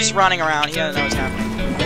just running around. He doesn't know what's happening.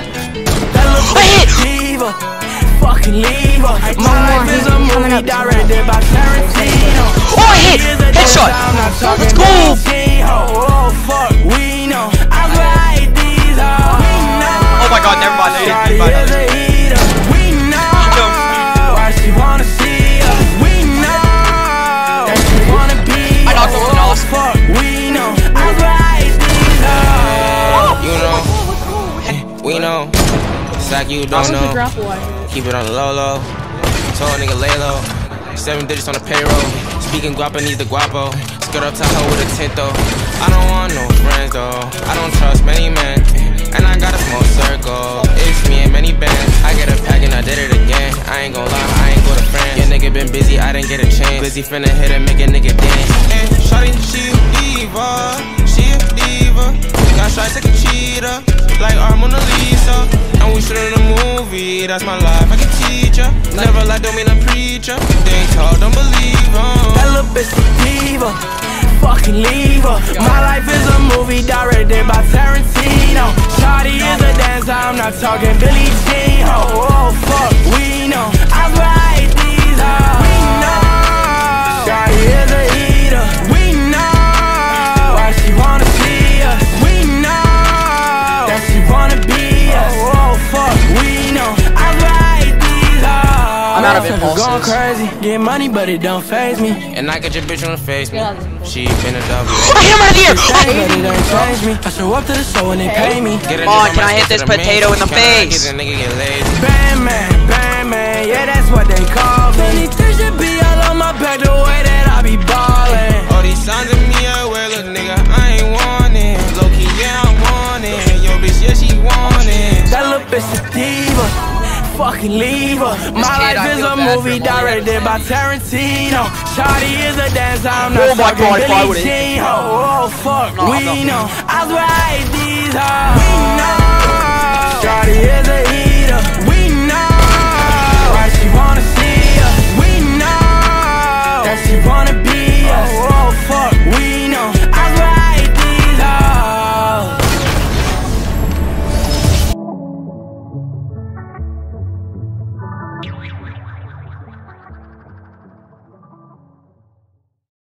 Diva, fucking leave her. My life is a movie directed by Tarantino. Oh, I hit! Headshot! Let's go! Oh, fuck, we know. I ride these hoes. Oh my god, never mind. They didn't buy another. We know why she wanna see us. We know that she wanna be. I knocked over the nose. Fuck, we know. I ride these hoes. You know, we know. It's like you don't know. Keep it on the low. Told a nigga lay low. 7 digits on the payroll. Speaking Guapanese the guapo. Skirt up to her with a tint though. I don't want no friends though. I don't trust many men. And I got a small circle. It's me and many bands. I get a pack and I did it again. I ain't gon' lie, I ain't go to France. Your nigga been busy, I didn't get a chance. Busy finna hit and make a nigga dance. And shawty, she a diva. She a diva. Got shots like a cheetah. Like our Mona Lisa. And we shootin' a movie. That's my life, I can teach ya. Never lie, don't mean a preacher. They ain't tall, don't believe em. That little bitch a diva, fucking leave her. My life is a movie directed by Tarantino. Shawty is a dancer, I'm not talking Billie Jean. Oh, fuck, we know. I ride these hoes. We know. Shawty is a eater. We know why she wanna see us. We know that she wanna be us. Oh, fuck, we know. I ride these hoes. I'm out of impulses. Going crazy, get money, but it don't faze me. And I get your bitch on the face me. She been a W. I hit him out of the air! I show up to the show and they pay me. Come on, can I hit this potato in the face? Bam man, yeah, that's what they call me. Anything should be all on my back the way that I be ballin'. All these signs of me, I wear, look, nigga, I ain't want it. Low key, yeah, I want it. Yo, bitch, yeah, she want it. That little bitch a diva, fucking leave her. My life is a movie directed by Tarantino. Shawty is a dancer, I'm not talking Billie Jean. Oh, fuck, we know. I ride